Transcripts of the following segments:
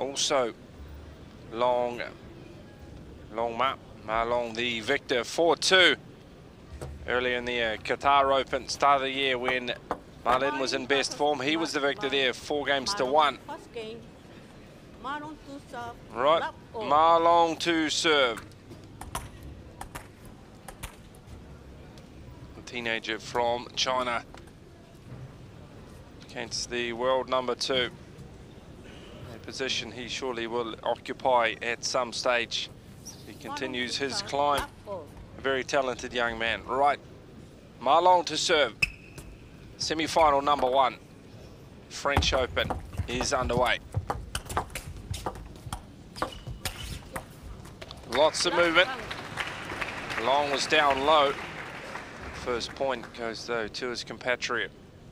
Also, Long Ma Long, the victor, 4-2. Earlier in the Qatar Open, start of the year when Ma Lin was in best form. He was the victor there, 4-1. Right, Ma Long to serve. A teenager from China against the world number 2. A position he surely will occupy at some stage. He continues his climb. A very talented young man. Right, Ma Long to serve. Semi-final number 1. French Open is underway. Lots of movement. Long was down low. First point goes though to his compatriot.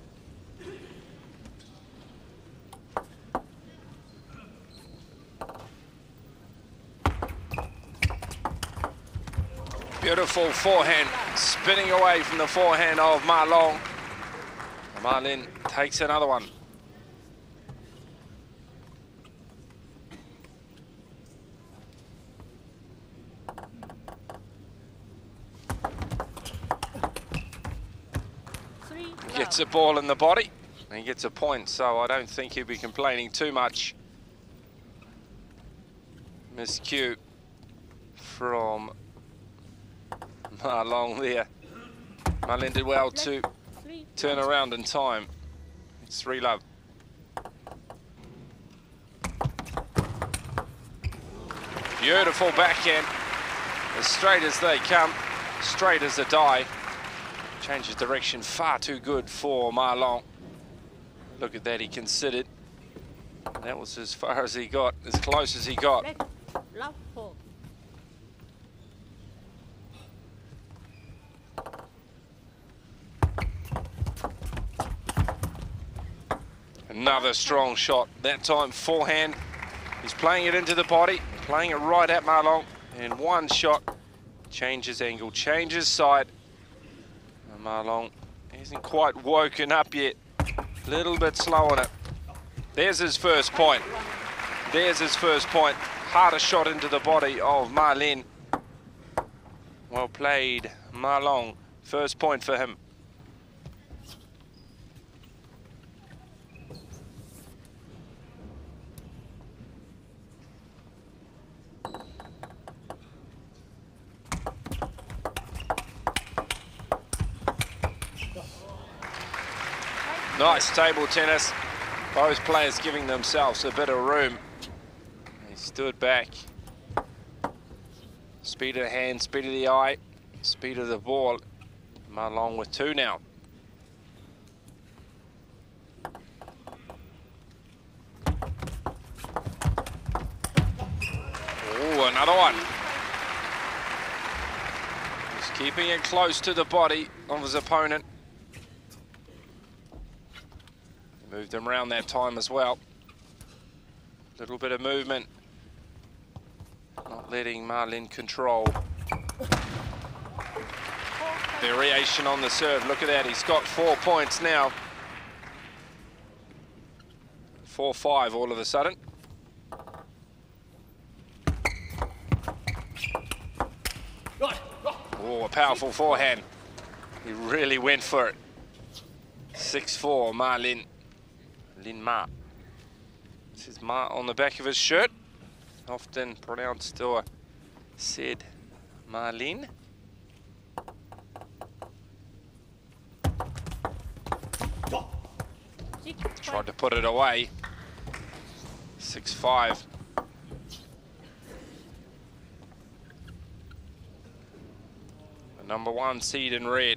Beautiful forehand, spinning away from the forehand of Ma Long. Ma Lin takes another one. Gets a ball in the body, and he gets a point, so I don't think he'll be complaining too much. Miscue from Ma Long there. Ma Lin did well to turn around in time. It's 3-love. Beautiful backhand, as straight as they come, straight as a die. Changes direction, far too good for Ma Long. Look at that, he considered. That was as far as he got, as close as he got. Another strong shot, that time forehand. He's playing it into the body, playing it right at Ma Long. And one shot, changes angle, changes side. Ma Long isn't quite woken up yet. A little bit slow on it. There's his first point. There's his first point. Harder shot into the body of Ma Lin. Well played, Ma Long. First point for him. Nice table tennis. Both players giving themselves a bit of room. He stood back. Speed of the hand, speed of the eye, speed of the ball. Ma Long with 2 now. Oh, another one. He's keeping it close to the body of his opponent. Moved him around that time as well. Little bit of movement. Not letting Ma Lin control. Variation on the serve. Look at that. He's got 4 points now. 4-5 all of a sudden. Oh, a powerful forehand. He really went for it. 6-4, Ma Lin. Lin Ma. This is Ma on the back of his shirt. Often pronounced or said Ma Lin. Tried to put it away. 6-5. The number 1 seed in red.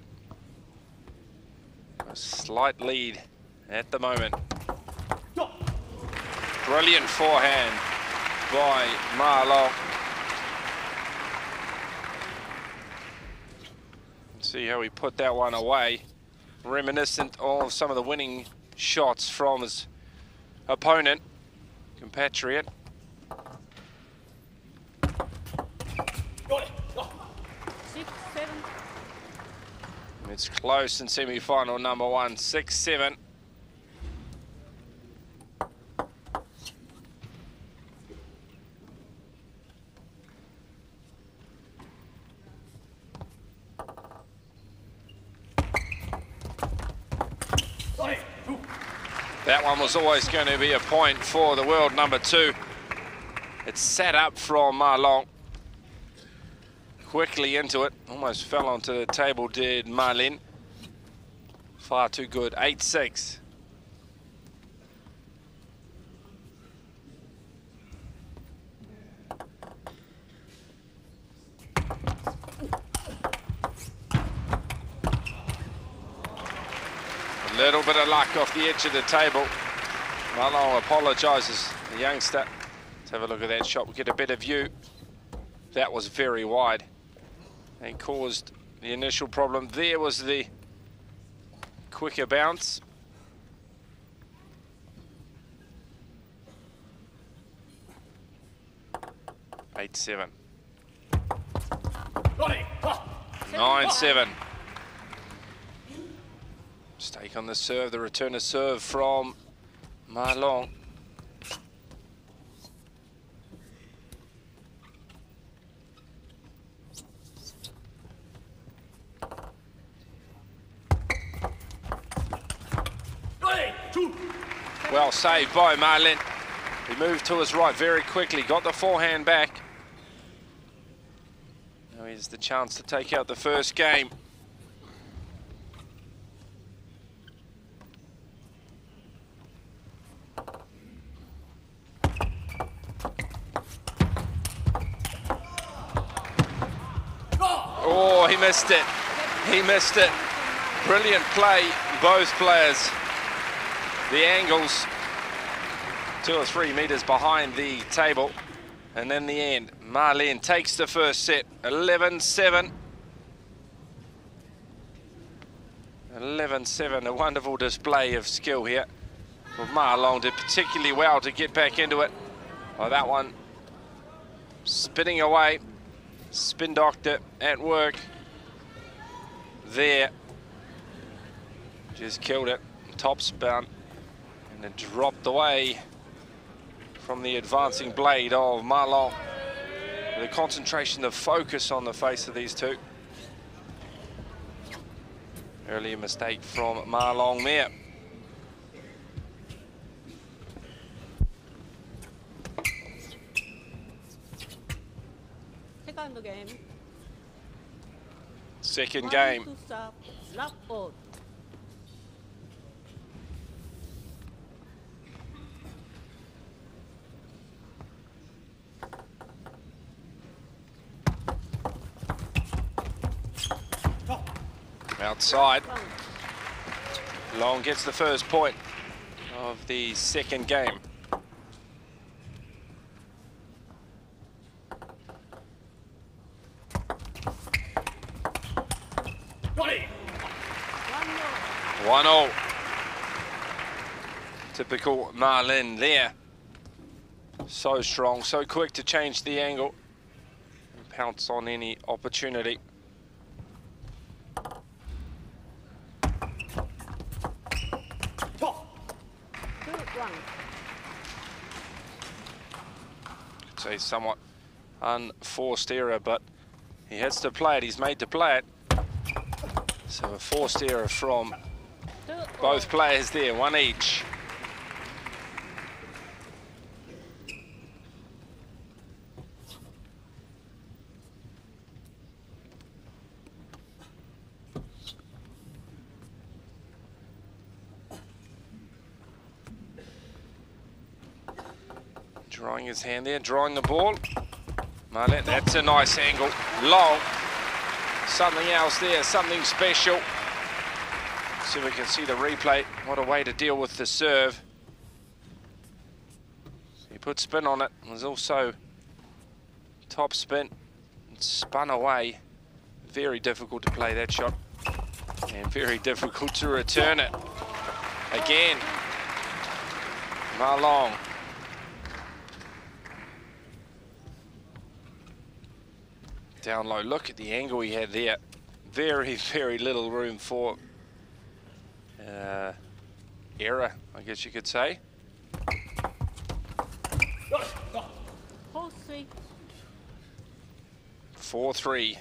A slight lead at the moment. Brilliant forehand by Ma Long. See how he put that one away. Reminiscent of some of the winning shots from his opponent, compatriot. It's close in semi-final number 1, 6-7. That one was always going to be a point for the world number 2. It sat up from Ma Long. Quickly into it. Almost fell onto the table, did Ma Lin. Far too good. 8-6. A little bit of luck off the edge of the table. Ma Long apologises, the youngster. Let's have a look at that shot. We get a better view. That was very wide and caused the initial problem. There was the quicker bounce. Eight, 7. 9-7. Mistake on the serve, the return to serve from Ma Long. Well saved by Ma Lin. He moved to his right very quickly, got the forehand back. Now here's the chance to take out the first game. Oh, he missed it. He missed it. Brilliant play, both players. The angles 2 or 3 meters behind the table. And in the end, Ma Lin takes the first set, 11-7. 11-7, a wonderful display of skill here. Well, Ma Long did particularly well to get back into it. Oh, that one spinning away. Spin doctor at work. There. Just killed it. Top spin. And it dropped away from the advancing blade of Ma Long. The concentration, the focus on the face of these two. Earlier mistake from Ma Long there. Second game. Second game. To stop, love out. Outside. Long gets the first point of the second game. One all. Typical Ma Lin there. So strong, so quick to change the angle and pounce on any opportunity. Could say somewhat unforced error, but he has to play it. He's made to play it. So a forced error from both players there, one each. Drawing his hand there, drawing the ball. Ma Lin, that's a nice angle. Long. Something else there, something special. See if we can see the replay. What a way to deal with the serve. He put spin on it. There's also top spin. It spun away. Very difficult to play that shot. And very difficult to return it. Again. Ma Long. Down low, look at the angle he had there. Very, very little room for error, I guess you could say. 4-3.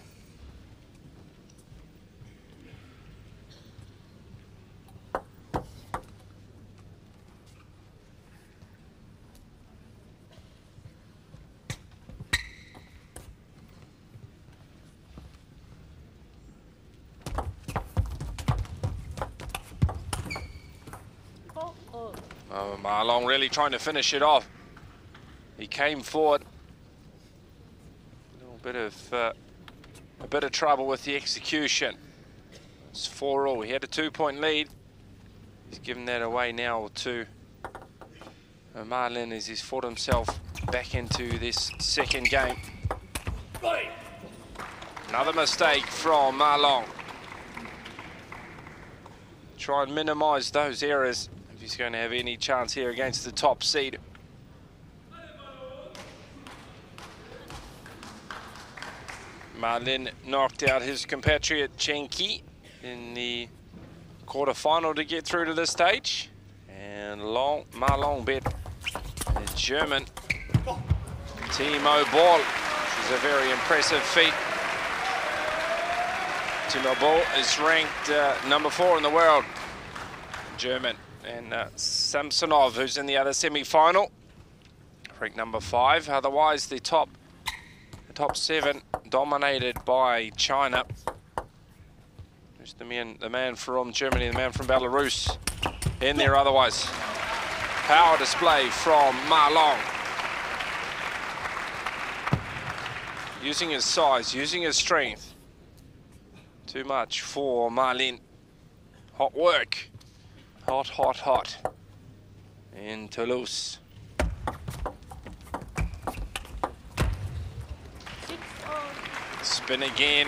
Ma Long really trying to finish it off. He came forward. A bit of trouble with the execution. It's 4-all. He had a 2-point lead. He's given that away now to Ma Lin as he's fought himself back into this second game. Another mistake from Ma Long. Try and minimize those errors if he's going to have any chance here against the top seed. Ma Lin knocked out his compatriot Chen Qi in the quarterfinal to get through to this stage. And Ma Long bet the German Timo Boll, which is a very impressive feat. Timo Boll is ranked number 4 in the world, German. And Samsonov, who's in the other semi-final, ranked number 5. Otherwise, the top 7 dominated by China. There's the man from Germany, the man from Belarus in there otherwise. Power display from Ma Long. Using his size, using his strength. Too much for Ma Lin. Hot work. Hot, hot, hot. In Toulouse. 6-all. Spin again.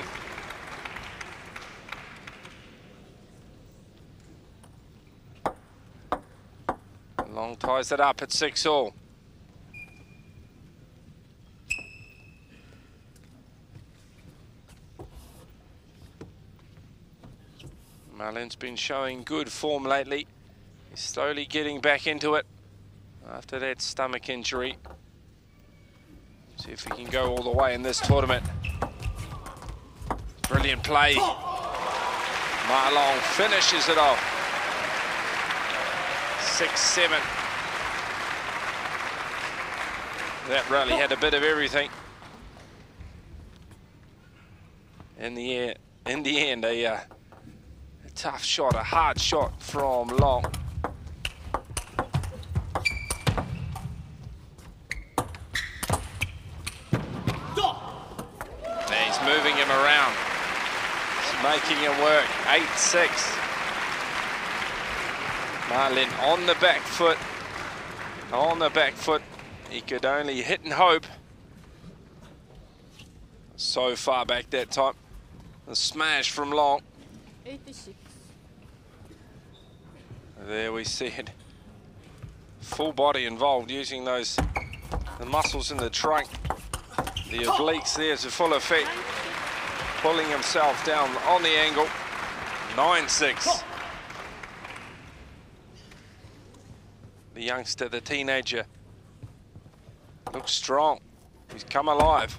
Long ties it up at 6-all. Ma Lin's been showing good form lately. He's slowly getting back into it after that stomach injury. See if he can go all the way in this tournament. Brilliant play. Ma Long finishes it off. 6-7. That rally had a bit of everything. In the end, a tough shot, a hard shot from Long. And he's moving him around. He's making him work. 8-6. Ma Lin on the back foot. On the back foot. He could only hit and hope. So far back that time. A smash from Long. 86. There we see it. Full body involved, using the muscles in the trunk. The obliques there to full effect. Pulling himself down on the angle. 9-6. The youngster, the teenager, looks strong. He's come alive.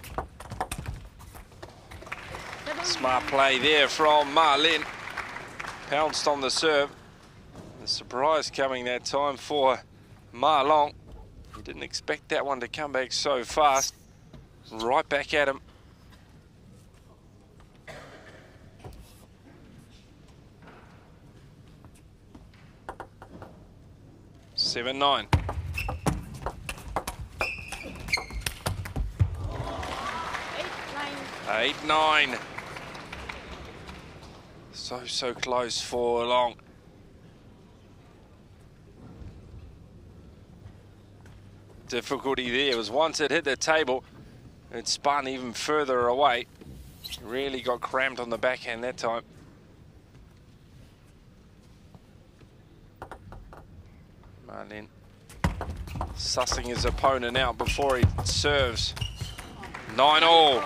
Smart play there from Ma Lin. Pounced on the serve. The surprise coming that time for Ma Long. He didn't expect that one to come back so fast. Right back at him. Seven, 9. 8-9. So close for Long. Difficulty there was once it hit the table, it spun even further away. Really got cramped on the backhand that time. Ma Lin sussing his opponent out before he serves. 9-all.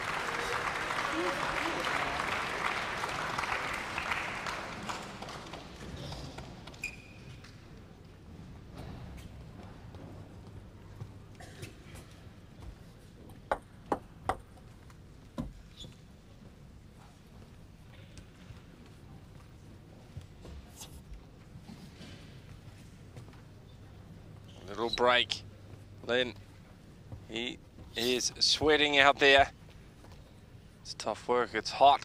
Little break. Lin, he is sweating out there. It's tough work, it's hot.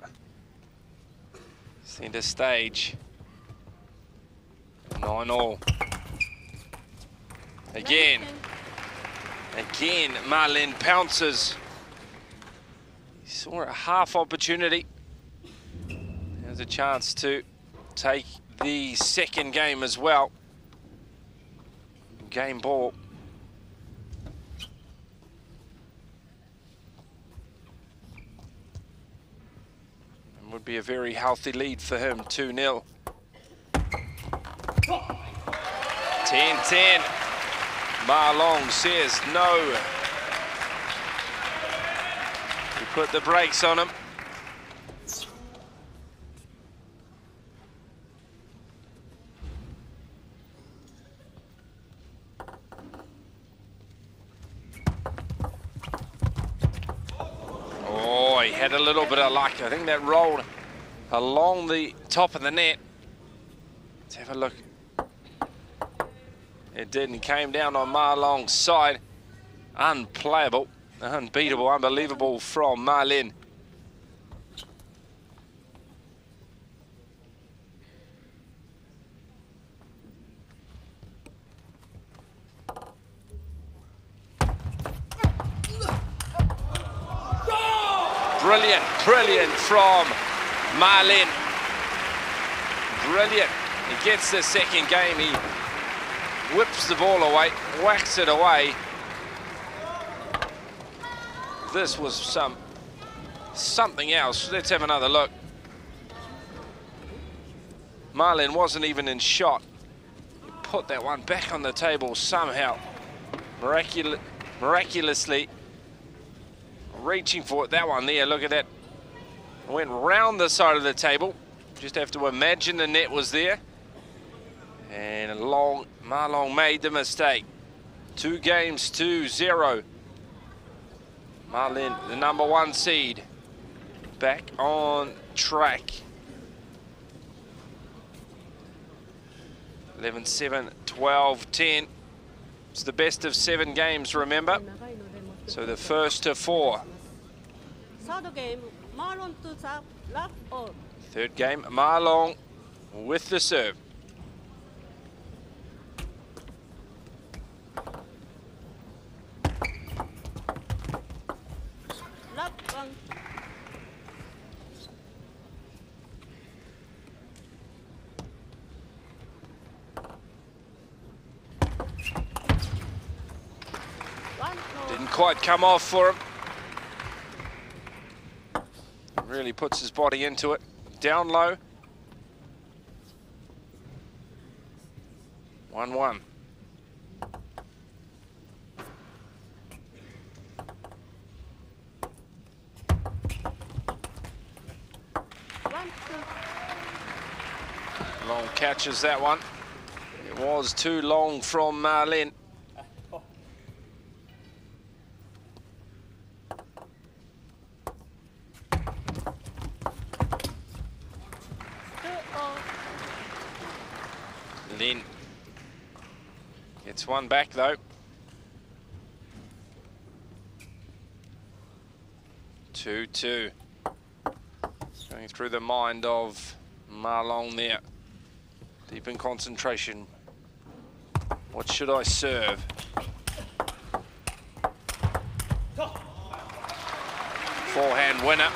Center stage. 9-all. Again. Again, Ma Lin pounces. He saw a half opportunity. There's a chance to take the second game as well. Game ball. And would be a very healthy lead for him, 2-0. 10-10. Ma Long says no. We put the brakes on him. Oh, he had a little bit of luck. I think that rolled along the top of the net. Let's have a look. It did, and came down on Ma Long's side. Unplayable, unbeatable, unbelievable from Ma Lin. Brilliant, brilliant from Ma Lin. Brilliant. He gets the second game. He whips the ball away, whacks it away. This was something else. Let's have another look. Ma Lin wasn't even in shot. He put that one back on the table somehow. Miraculously reaching for it. That one there, look at that. Went round the side of the table. Just have to imagine the net was there. And Ma Long made the mistake. 2 games to 0. Ma Lin, the #1 seed, back on track. 11-7, 12-10. It's the best of 7 games, remember? So the first to 4. Third game, Ma Long to serve, love all. Third game, Ma Long with the serve. Love one. Didn't quite come off for him. Really puts his body into it. Down low. 1-1. Long catches that one. It was too long from Ma Lin. Lin gets one back though. 2-2. Going through the mind of Ma Long there. Deep in concentration. What should I serve? Forehand winner.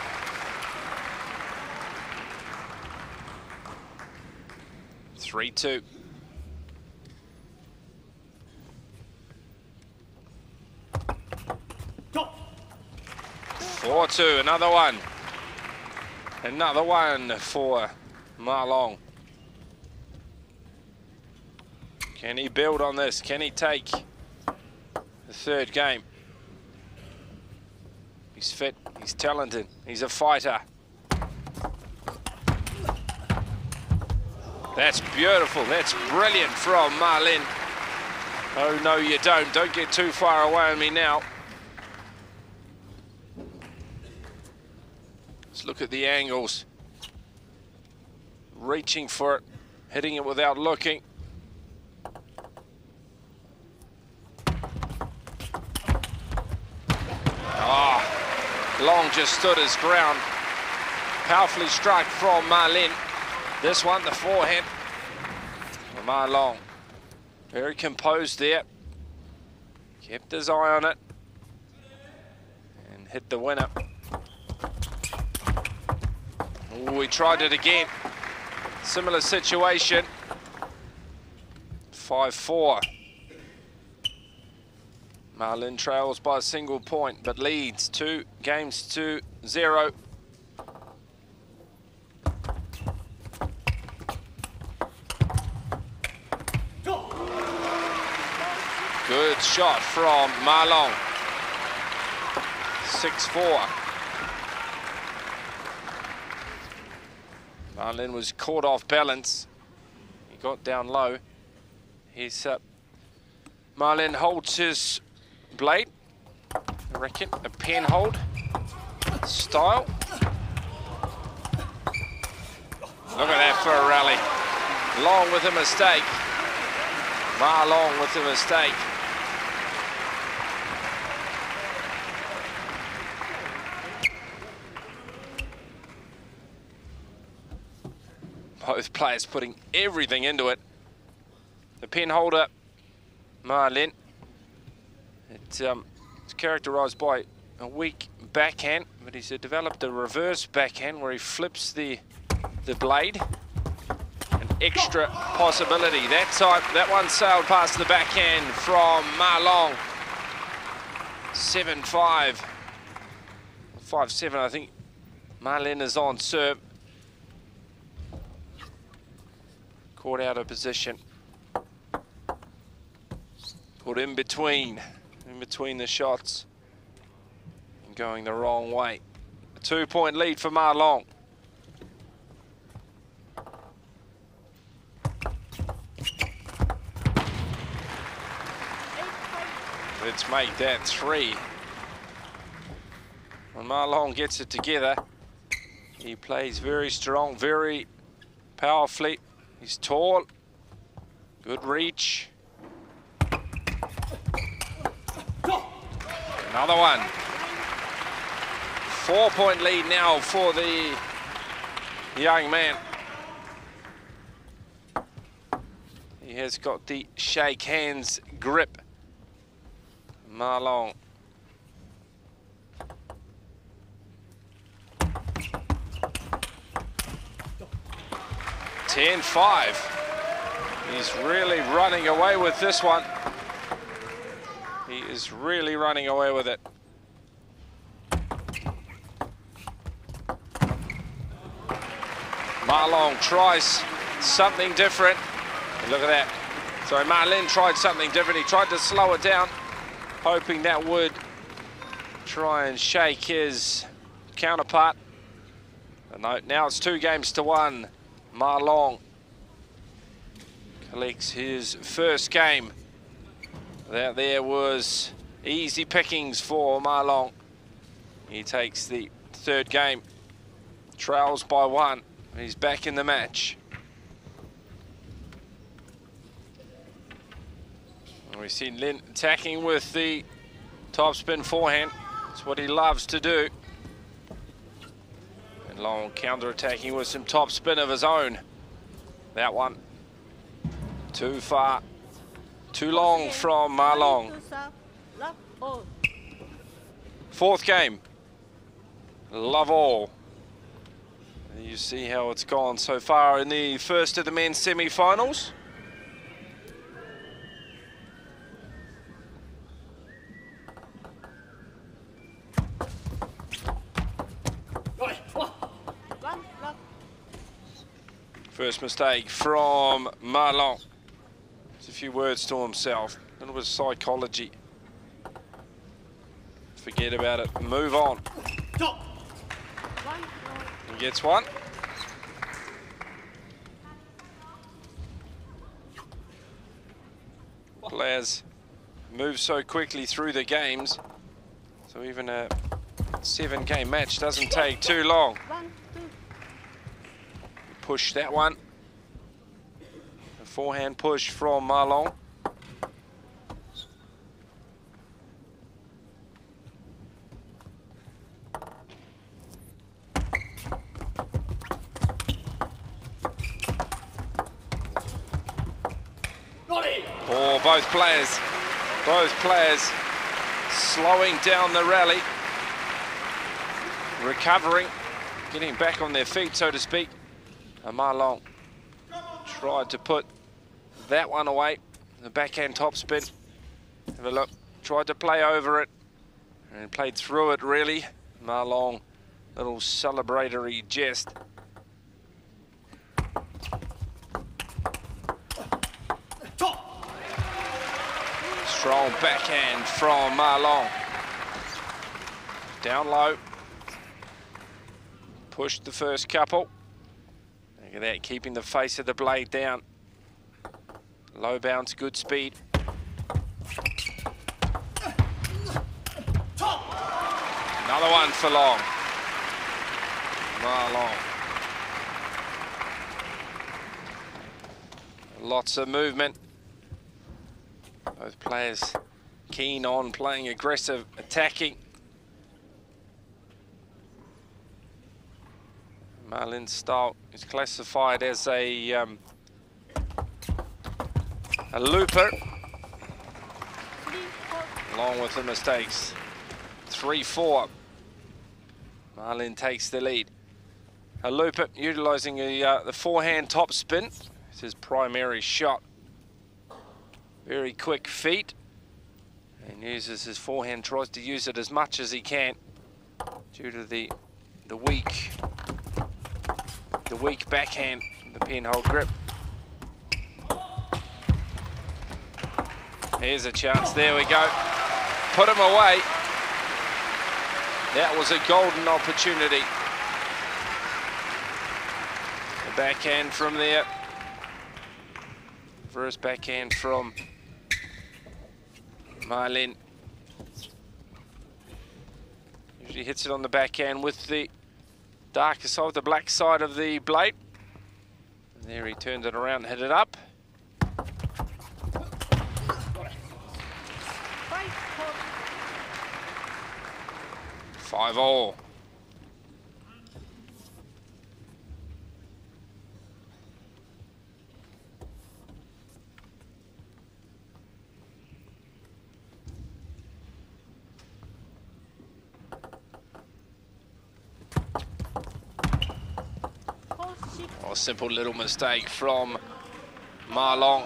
Three-two. 4-2, another one. Another one for Ma Long. Can he build on this? Can he take the third game? He's fit, he's talented, he's a fighter. That's beautiful, that's brilliant from Ma Lin. Oh no, you don't. Don't get too far away on me now. Let's look at the angles. Reaching for it, hitting it without looking. Long just stood his ground. Powerfully struck from Ma Lin. This one, the forehand for Ma Long. Very composed there. Kept his eye on it. And hit the winner. Oh, he tried it again. Similar situation. 5-4. Ma Lin trails by a single point, but leads 2 games to 0. Good shot from Ma Long. 6-4. Ma Lin was caught off balance. He got down low. He's Ma Lin holds his blade. I reckon a pen hold style. Look at that for a rally. Long with a mistake. Ma Long with a mistake. Both players putting everything into it. The pen holder, Ma Lin. It's characterised by a weak backhand, but he's developed a reverse backhand where he flips the blade. An extra possibility. That time, that one sailed past the backhand from Ma Long. 7-5. 5-7, I think. Ma Lin is on serve. Caught out of position. Put in between the shots. And going the wrong way. A 2-point lead for Ma Long. Let's make that 3. When Ma Long gets it together, he plays very strong, very powerfully. He's tall, good reach. Another one. 4-point lead now for the young man. He has got the shake hands grip. Ma Long. (10-5). He's really running away with this one. He is really running away with it. Ma Long tries something different. And look at that. So Ma Lin tried something different. He tried to slow it down, hoping that would try and shake his counterpart. But no, now it's 2 games to 1. Ma Long collects his first game. That there was easy pickings for Ma Long. He takes the 3rd game. Trails by 1. He's back in the match. We've seen Lin attacking with the topspin forehand. It's what he loves to do. And Long counter-attacking with some topspin of his own. That one too far, too long from Ma Long. 4th game, love all. And you see how it's gone so far in the first of the men's semi-finals. First mistake from Ma Long. Just a few words to himself. A little bit of psychology. Forget about it. Move on. He gets one. Players move so quickly through the games. So even a 7-game match doesn't take too long. Push that one. A forehand push from Ma Long. both players. Both players slowing down the rally. Recovering, getting back on their feet, so to speak. Ma Long tried to put that one away. The backhand topspin. Have a look. Tried to play over it and played through it, really. Ma Long, little celebratory jest. Strong backhand from Ma Long. Down low. Pushed the first couple. Look at that, keeping the face of the blade down. Low bounce, good speed. Another one for Long. Ma Long. Lots of movement. Both players keen on playing aggressive, attacking. Ma Lin's style is classified as a looper, along with the mistakes. 3-4. Ma Lin takes the lead. A looper utilising the forehand top spin. It's his primary shot. Very quick feet, and uses his forehand, tries to use it as much as he can due to the weak backhand, the pinhole grip. Here's a chance, there we go. Put him away. That was a golden opportunity. The backhand from there. First backhand from Ma Lin. Usually hits it on the backhand with the darker side, the black side of the blade. And there he turned it around and hit it up. 5-all. A simple little mistake from Ma Long.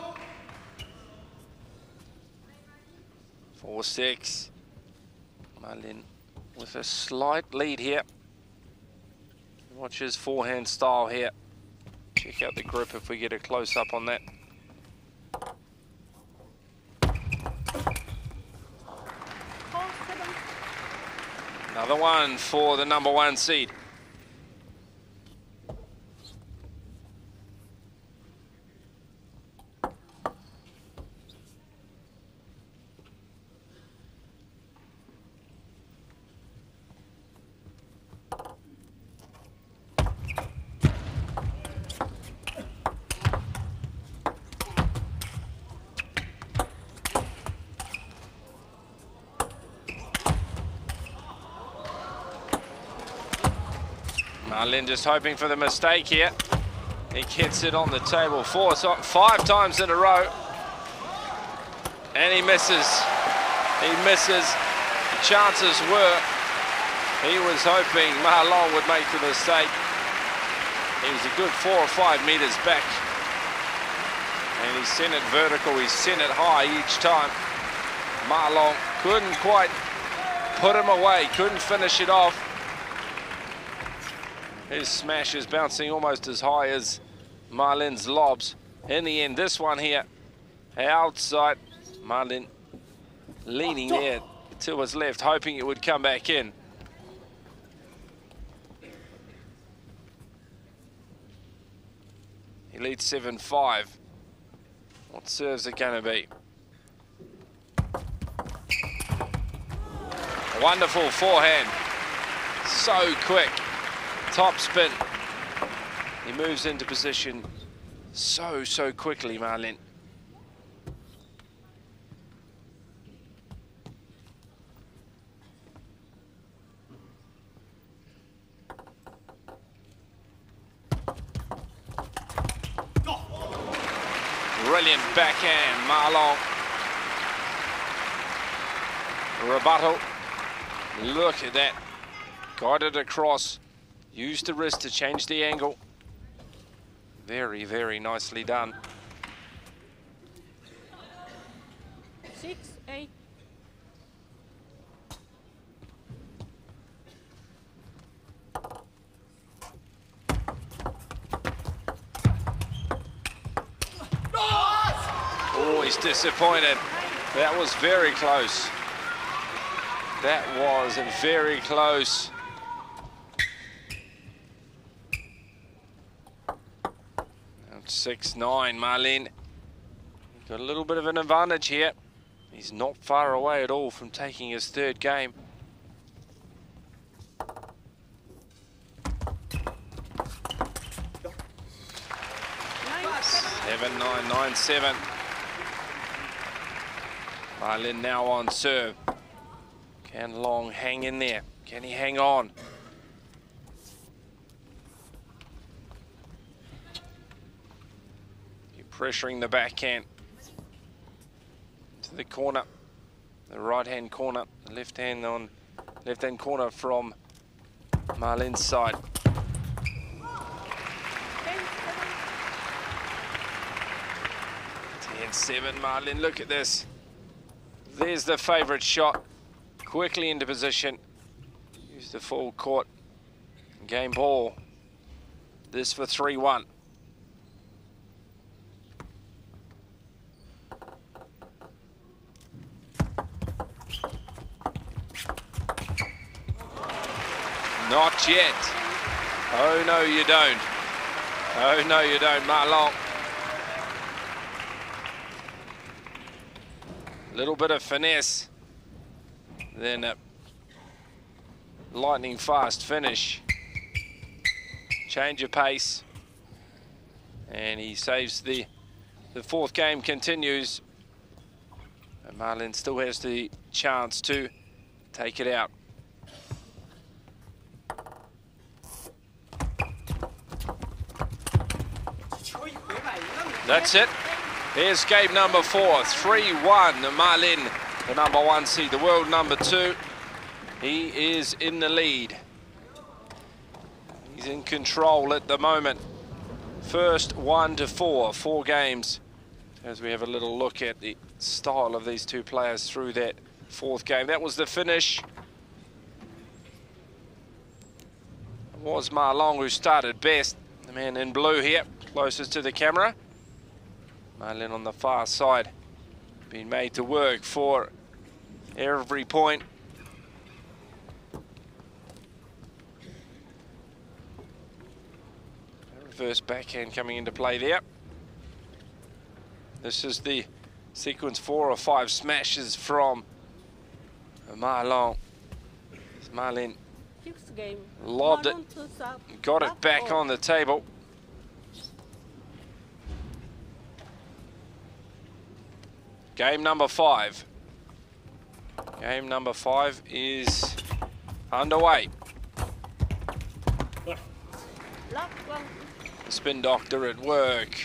4-6. Ma Lin with a slight lead here. Watch his forehand style here. Check out the grip if we get a close up on that. Another one for the #1 seed. Ma Lin just hoping for the mistake here. He gets it on the table 5 times in a row. And he misses. He misses. The chances were he was hoping Ma Long would make the mistake. He was a good 4 or 5 meters back. And he sent it vertical, he sent it high each time. Ma Long couldn't quite put him away, couldn't finish it off. His smash is bouncing almost as high as Ma Lin's lobs. In the end, this one here, outside, Ma Lin leaning there to his left, hoping it would come back in. He leads 7-5. What serves it going to be? A wonderful forehand. So quick. Top spin. He moves into position so quickly, Ma Lin. Brilliant backhand, Ma Long rebuttal. Look at that. Got it across. Used the wrist to change the angle. Very, very nicely done. 6-8. Oh, he's disappointed. That was very close. That was very close. Now 6-9, Ma Lin. Got a little bit of an advantage here. He's not far away at all from taking his third game. 7-9, 9-7. Ma Lin now on serve. Can Long hang in there? Can he hang on? Keep pressuring the backhand. To the corner. The right-hand corner. The left-hand corner from Ma Lin's side. 10-7, Ma Lin, look at this. There's the favourite shot. Quickly into position. Use the full court. Game ball. This for 3-1. Not yet. Oh, no, you don't. Oh, no, you don't, Ma Long. Little bit of finesse. Then a lightning fast finish. Change of pace. And he saves the fourth game continues. And Ma Lin still has the chance to take it out. That's it. Here's game number 4, 3-1. Ma Lin, the number 1 seed, the world number 2. He is in the lead. He's in control at the moment. First 1-4, 4 games. As we have a little look at the style of these two players through that fourth game. That was the finish. It was Ma Long who started best. The man in blue here, closest to the camera. Ma Lin on the far side, being made to work for every point. Reverse backhand coming into play there. This is the sequence 4 or 5 smashes from Ma Long. Ma Lin lobbed it, got it back on the table. Game number 5. Game number 5 is underway. The spin doctor at work.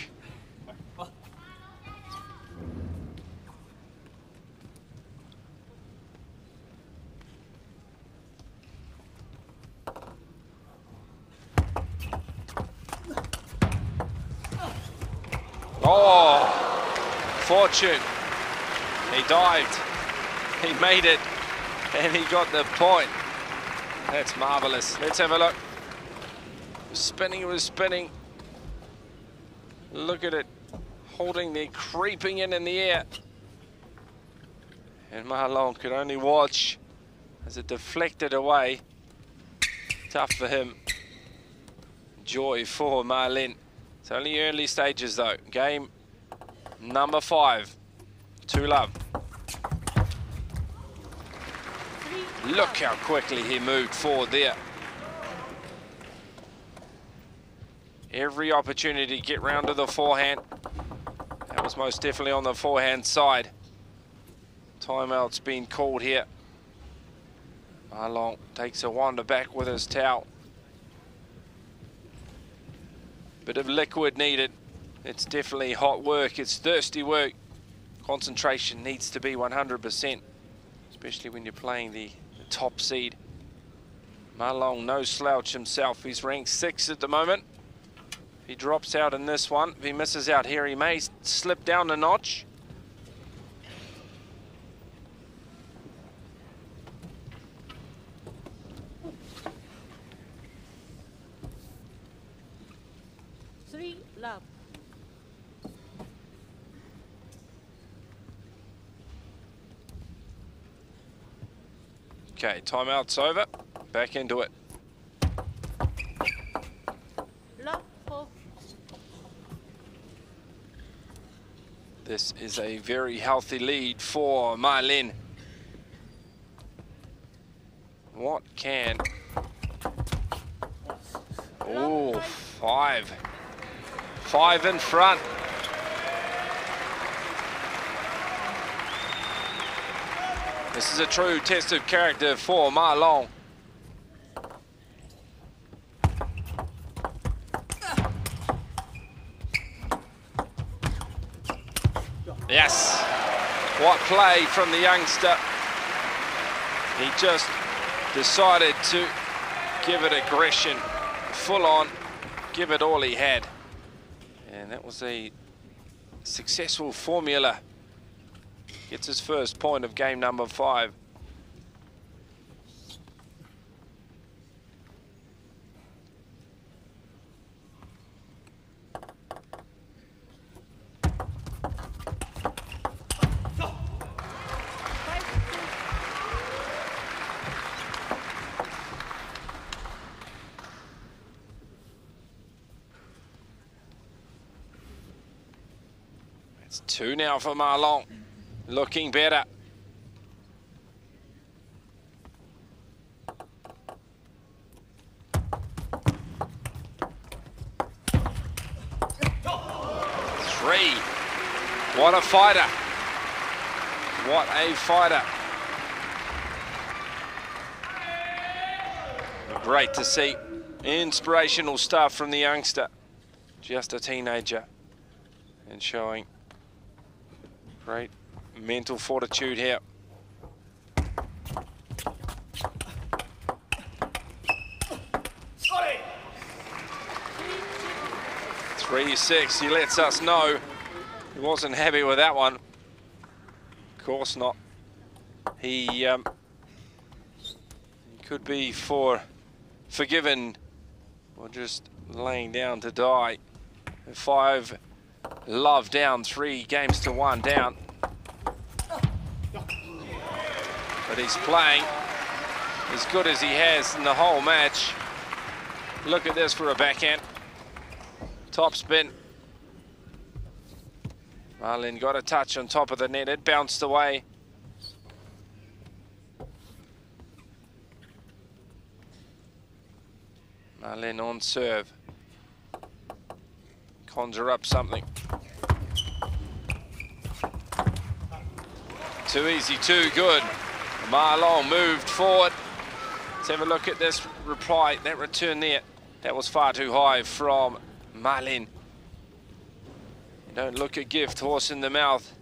Oh, fortune. He dived, he made it, and he got the point. That's marvelous. Let's have a look. Spinning, it was spinning. Look at it, holding there, creeping in the air. And Ma Long could only watch as it deflected away. Tough for him. Joy for Ma Lin. It's only early stages though. Game number 5. 2-love. Look how quickly he moved forward there. Every opportunity to get round to the forehand. That was most definitely on the forehand side. Timeout's been called here. Ma Long takes a wander back with his towel. Bit of liquid needed. It's definitely hot work. It's thirsty work. Concentration needs to be 100%. especially when you're playing the top seed. Ma Long, no slouch himself. He's ranked 6th at the moment. If he drops out in this one, if he misses out here, he may slip down a notch. Love. Okay, timeout's over. Back into it. Love 4. This is a very healthy lead for Ma Lin. What can... Oh, 5. 5 in front. This is a true test of character for Ma Long. Yes, what play from the youngster. He just decided to give it aggression, full on, give it all he had. And that was a successful formula. Gets his first point of game number 5. It's 2 now for Ma Long. Looking better. Three. What a fighter. What a fighter. Great to see. Inspirational stuff from the youngster. Just a teenager. And showing great mental fortitude here. Sorry. 3-6, he lets us know he wasn't happy with that one. Of course not. He could be forgiven or just laying down to die. 5 love down, 3 games to 1 down. But he's playing as good as he has in the whole match. Look at this for a backhand. Top spin. Ma Lin got a touch on top of the net. It bounced away. Ma Lin on serve. Conjure up something. Too easy, too good. Ma Long moved forward. Let's have a look at this reply, that return there. That was far too high from Ma Lin. You don't look a gift horse in the mouth.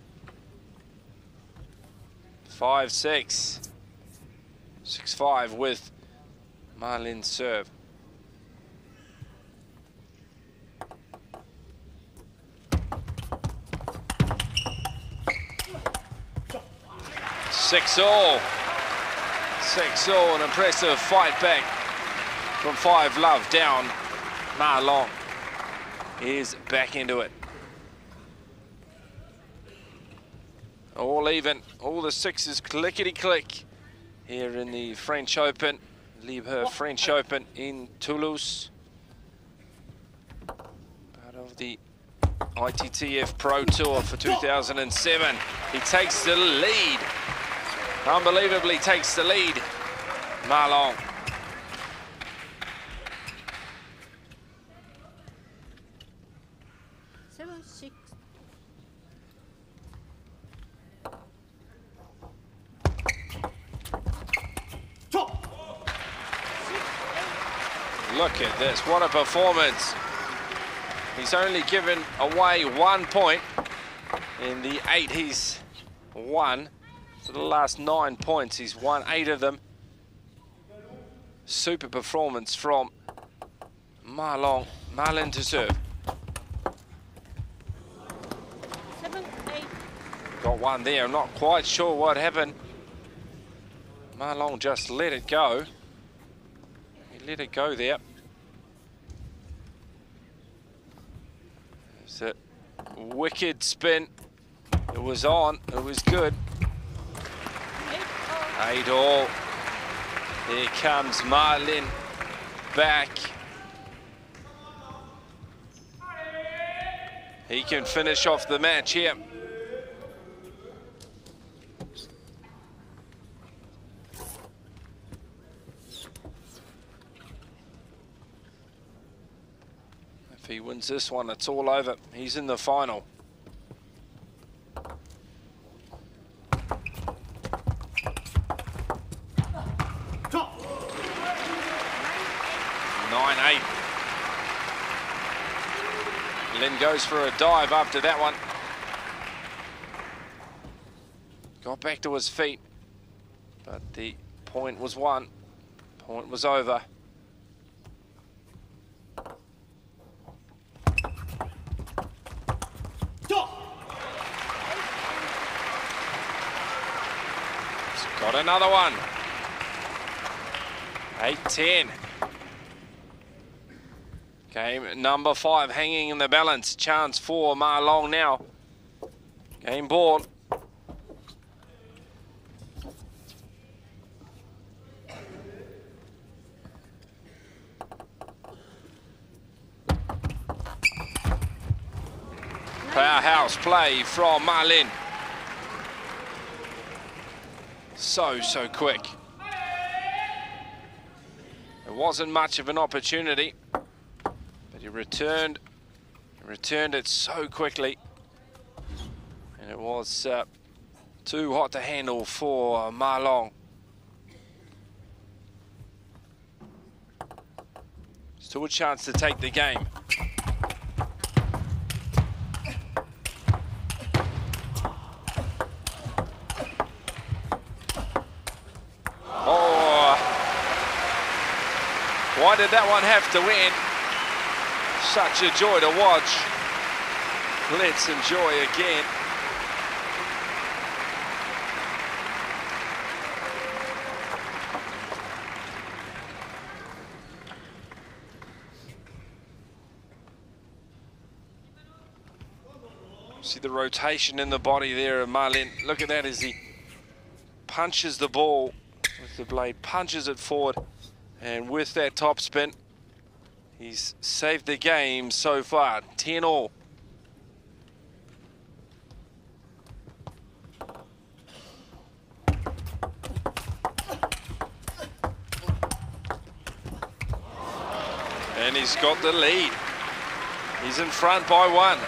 5-6. 6-5 with Ma Lin's serve. Six all, an impressive fight back from 5 love down. Ma Long is back into it. All even, all the 6s clickety-click here in the French Open, Liebherr French Open in Toulouse. Part of the ITTF Pro Tour for 2007. He takes the lead. Unbelievably takes the lead, Ma Long. Look at this, what a performance. He's only given away 1 point in the 8 he's won. For the last 9 points, he's won 8 of them. Super performance from Ma Long. Ma Lin to serve. 7-8. Got one there. I'm not quite sure what happened. Ma Long just let it go. He let it go there. It's a wicked spin. It was on. It was good. 8-all. Here comes Ma Lin back. He can finish off the match here. If he wins this one, it's all over. He's in the final. Lin goes for a dive after that one. Got back to his feet, but the point was won. Point was over. He's got another one. 8-10. Game number 5 hanging in the balance. Chance for Ma Long now. Game ball. Powerhouse play from Ma Lin. So quick. It wasn't much of an opportunity. But he returned it so quickly, and it was too hot to handle for Ma Long. Still a chance to take the game. Oh, why did that one have to win? Such a joy to watch. Let's enjoy again. See the rotation in the body there of Ma Lin. Look at that as he punches the ball with the blade, punches it forward, and with that top spin, he's saved the game so far, 10-all. And he's got the lead. He's in front by 1.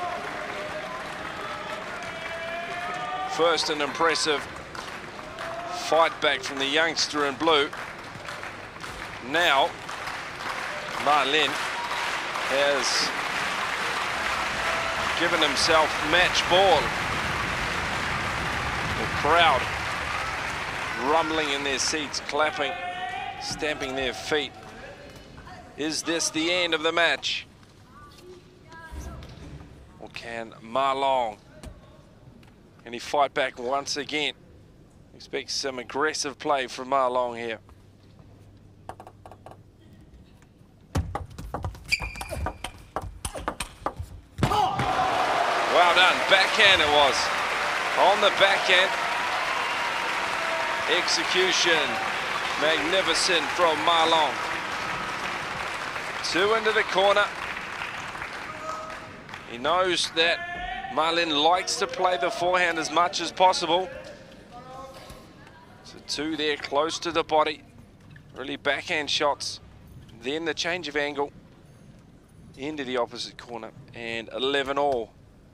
First, an impressive fight back from the youngster in blue. Now, Ma Lin has given himself match ball. The crowd rumbling in their seats, clapping, stamping their feet. Is this the end of the match? Or can Ma Long, can he fight back once again? Expect some aggressive play from Ma Long here. Well done, backhand it was. On the backhand. Execution, magnificent from Ma Long. 2 into the corner. He knows that Ma Lin likes to play the forehand as much as possible. So 2 there, close to the body. Really backhand shots. Then the change of angle into the opposite corner, and 11-all.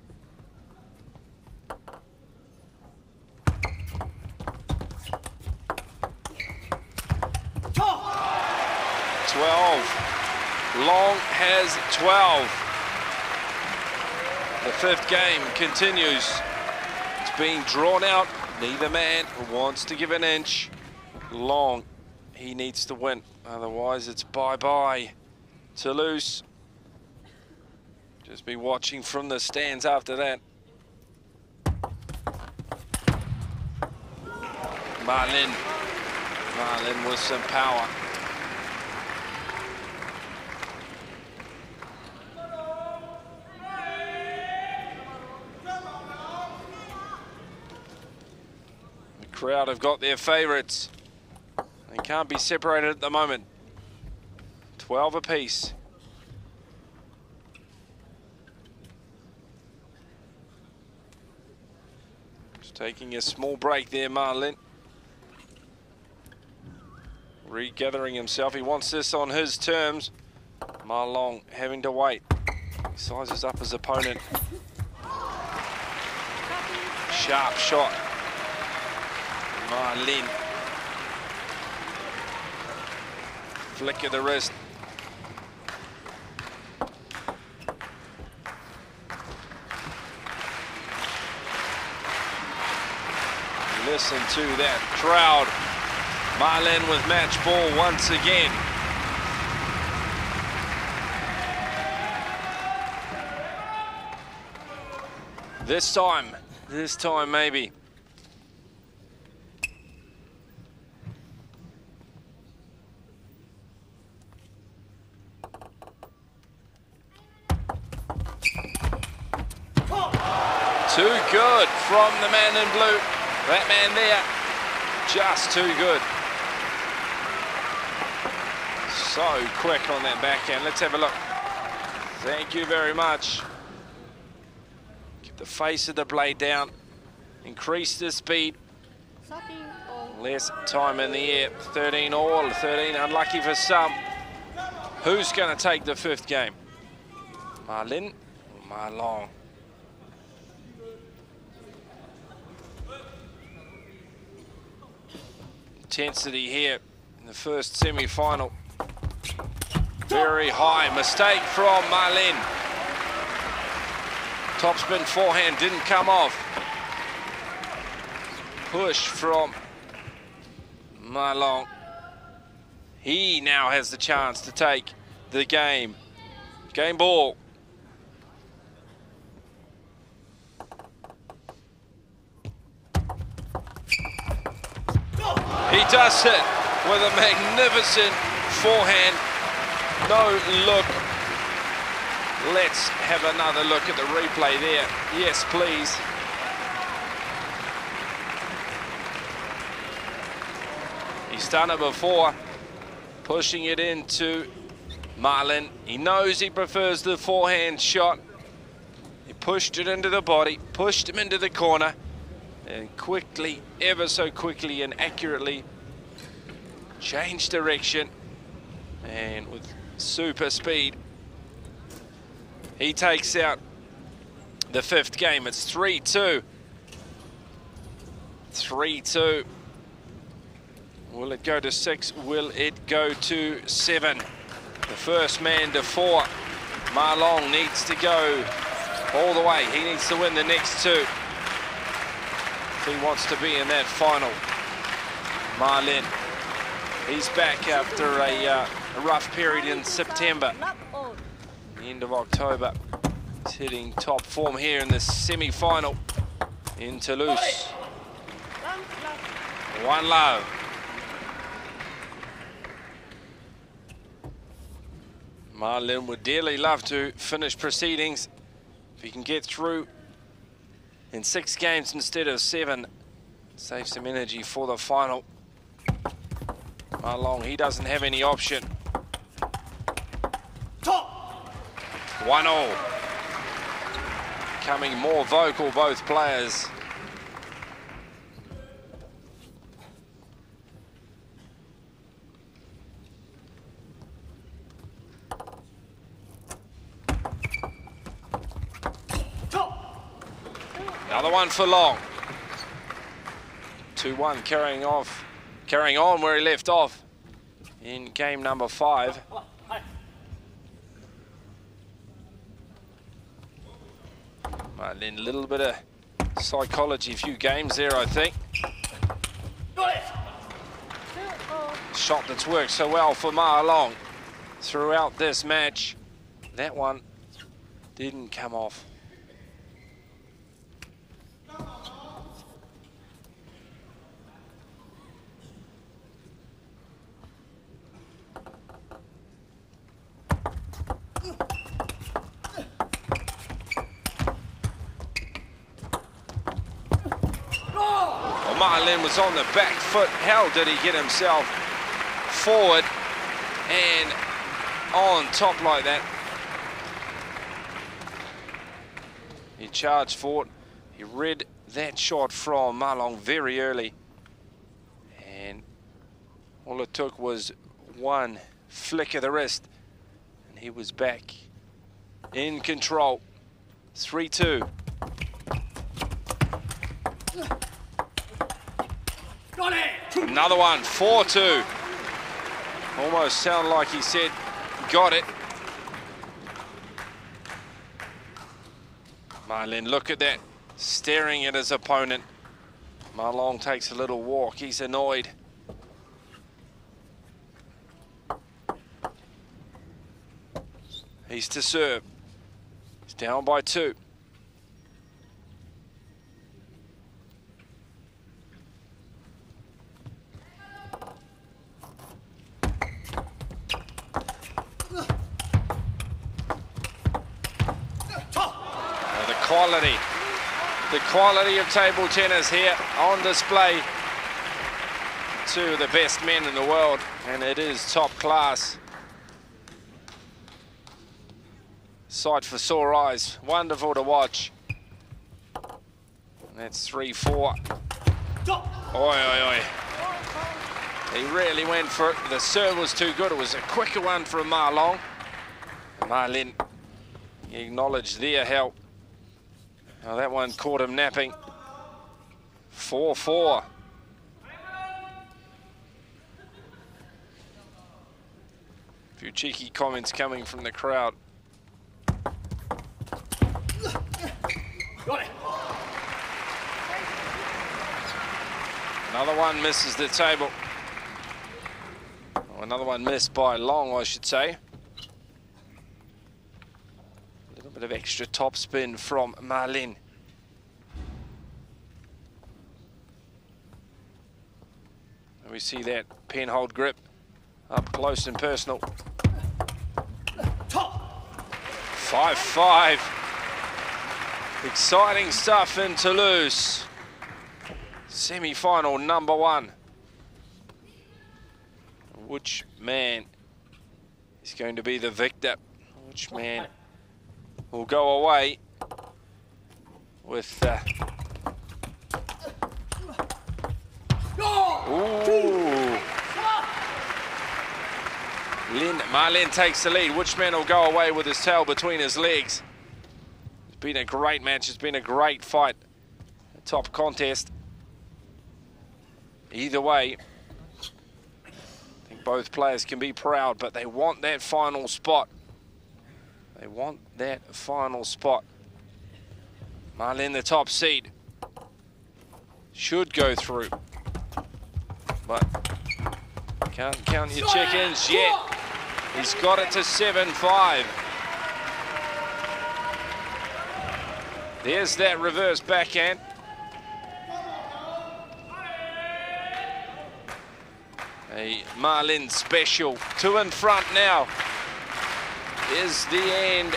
Long has 12. The 5th game continues. It's being drawn out Neither man wants to give an inch. Long, he needs to win. Otherwise, it's bye-bye. Toulouse. Just be watching from the stands after that. Ma Lin. Ma Lin with some power. The crowd have got their favourites. They can't be separated at the moment. 12 apiece. Just taking a small break there, Ma Lin. Regathering himself. He wants this on his terms. Ma Long having to wait. He sizes up his opponent. Sharp shot. Ma Lin. Flick of the wrist. Listen to that crowd. Ma Lin with match ball once again. This time maybe. Too good from the man in blue. That man there, just too good. So quick on that backhand. Let's have a look. Thank you very much. Keep the face of the blade down. Increase the speed. Less time in the air. 13 all, 13 unlucky for some. Who's going to take the fifth game? Ma Lin or Ma Long? Intensity here in the first semi-final. Very high mistake from Ma Lin. Topspin forehand didn't come off. Push from Ma Long. He now has the chance to take the game. Game ball. He does it with a magnificent forehand. No look. Let's have another look at the replay there. Yes, please. He's done it before. Pushing it into Ma Lin. He knows he prefers the forehand shot. He pushed it into the body, pushed him into the corner. And quickly, ever so quickly and accurately, changed direction. And with super speed, he takes out the fifth game. It's 3-2. 3-2. Will it go to 6? Will it go to 7? The first man to 4. Ma Long needs to go all the way. He needs to win the next 2. He wants to be in that final. Ma Lin, he's back after a rough period in September. The end of October. He's hitting top form here in the semi-final in Toulouse. One love. Ma Lin would dearly love to finish proceedings. If he can get through in 6 games instead of 7, save some energy for the final. Ma Long, he doesn't have any option. 1-1. Becoming more vocal, both players. Another one for Long. 2-1, carrying on where he left off in game number 5. Ma Lin, a little bit of Psychology, a few games there, I think. Shot that's worked so well for Ma Long throughout this match. That one didn't come off. Ma Lin was on the back foot. How did he get himself forward and on top like that? He charged forward. He read that shot from Ma Long very early. And all it took was one flick of the wrist. And he was back in control. 3-2. Another one, 4-2. Almost sounded like he said, got it. Ma Lin, look at that, staring at his opponent. Ma Long takes a little walk, he's annoyed. He's to serve. He's down by 2. The quality of table tennis here on display. Two of the best men in the world, and it is top class. Sight for sore eyes, wonderful to watch. That's 3-4. Oi, oi, oi. He really went for it. The serve was too good. It was a quicker one from Ma Long. Ma Lin, he acknowledged their help. Now that one caught him napping. 4-4. A few cheeky comments coming from the crowd. Another one misses the table. Oh, another one missed by Long, I should say. Bit of extra top spin from Ma Lin. And we see that pen hold grip up close and personal. 5-5. Exciting stuff in Toulouse. Semi-final number 1. Which man is going to be the victor? Which man will go away with Ma Lin takes the lead. Which man will go away with his tail between his legs? It's been a great match. It's been a great fight. A top contest. Either way, I think both players can be proud, but they want that final spot. They want that final spot. Ma Lin, the top seed, should go through. But can't count your chickens yet. He's got it to 7-5. There's that reverse backhand. A Ma Lin special. 2 in front now. Is the end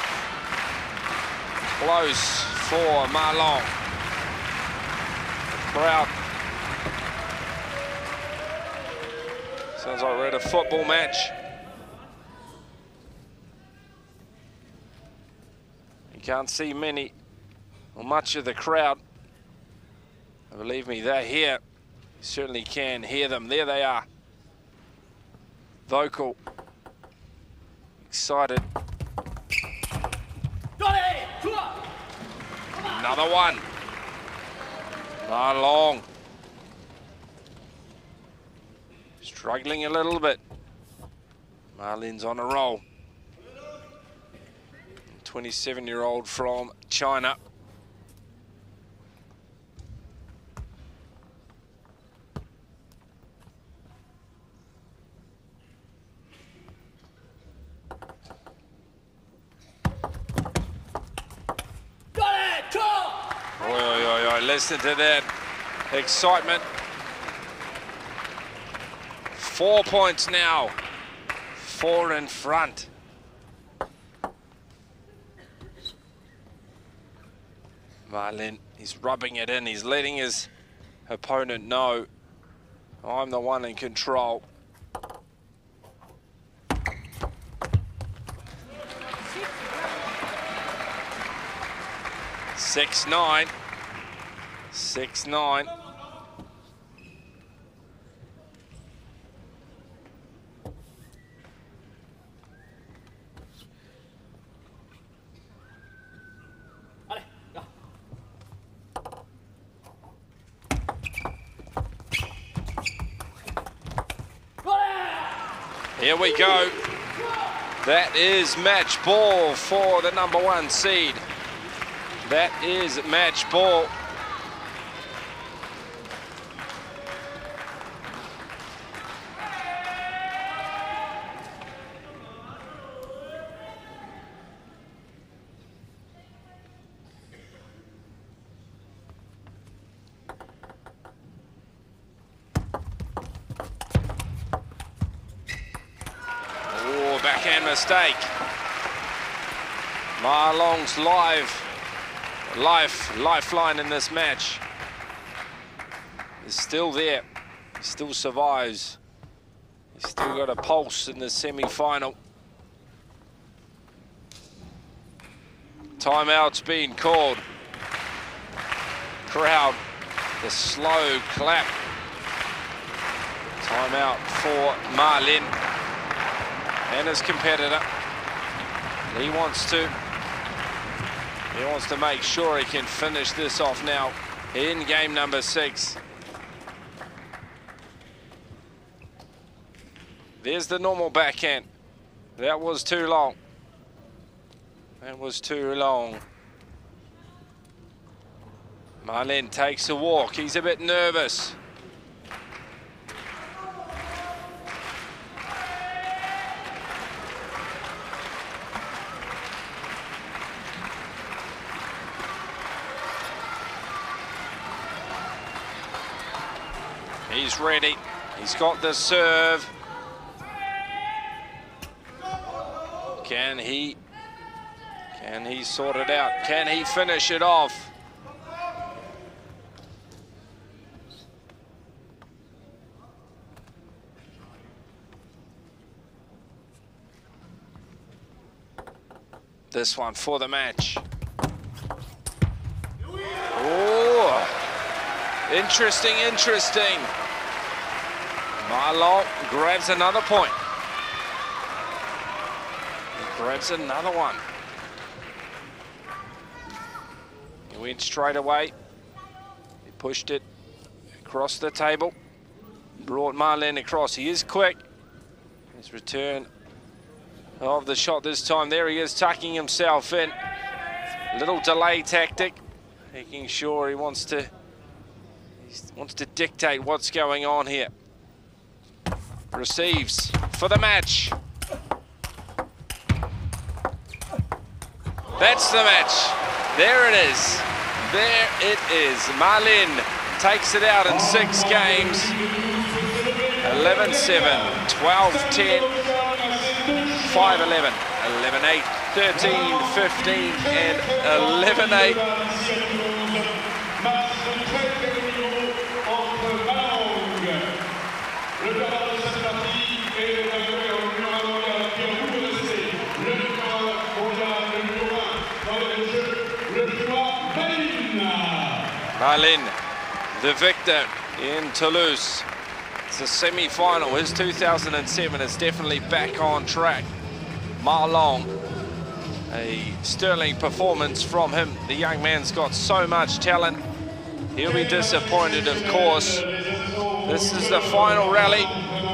close for Ma Long? Crowd. Sounds like we're at a football match. You can't see many or much of the crowd. Believe me, they're here. You certainly can hear them. There they are. Vocal. Excited. Another one. Ma Long. Struggling a little bit. Ma Lin's on a roll. 27-year-old from China. listen to that excitement. 4 points now. 4 in front. Ma Lin, he's rubbing it in. He's letting his opponent know, I'm the one in control. 6-9. 6-9. Here we go. That is match ball for the #1 seed. That is match ball. Backhand mistake. Ma Long's lifeline in this match is still there. He still survives. He's still got a pulse in the semi-final. Timeout's been called. Crowd, the slow clap. Timeout for Ma Lin and his competitor. He wants to make sure he can finish this off now in game number 6. There's the normal backhand. That was too long. That was too long. Ma Lin takes a walk. He's a bit nervous. He's ready. He's got the serve. Can he sort it out? Can he finish it off? This one for the match. Oh, interesting, interesting. Ma Long grabs another point. He grabs another one. He went straight away. He pushed it across the table. Brought Ma Lin across. He is quick. His return of the shot this time. There he is, tucking himself in. Little delay tactic. Making sure he wants to dictate what's going on here. Receives for the match. That's the match. There it is. There it is. Ma Lin takes it out in 6 games. 11-7, 12-10, 5-11, 11-8, 13-15, and 11-8. Ma Lin, the victor in Toulouse. It's a semi-final. His 2007 is definitely back on track. Ma Long, a sterling performance from him. The young man's got so much talent. He'll be disappointed, of course. This is the final rally.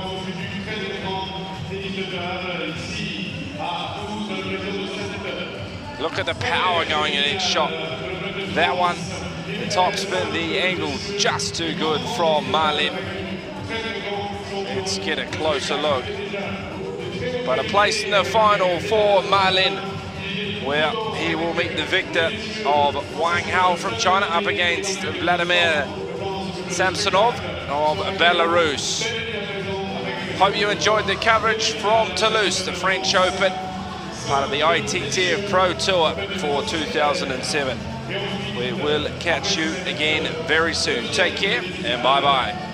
Look at the power going in each shot. That one, the top spin, the angle just too good from Ma Lin. Let's get a closer look. But a place in the final for Ma Lin. where he will meet the victor of Wang Hao from China up against Vladimir Samsonov of Belarus. Hope you enjoyed the coverage from Toulouse, the French Open, part of the ITTF Pro Tour for 2007. We will catch you again very soon. Take care and bye-bye.